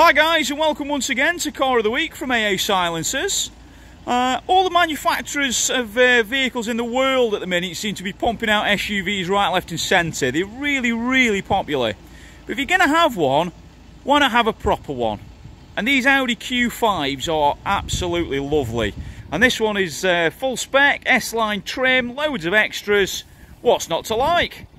Hi guys, and welcome once again to Car of the Week from AA Silencers. All the manufacturers of vehicles in the world at the minute seem to be pumping out SUVs right, left and centre. They're really popular. But if you're going to have one, why not have a proper one? And these Audi Q5s are absolutely lovely. And this one is full spec, S-Line trim, loads of extras. What's not to like?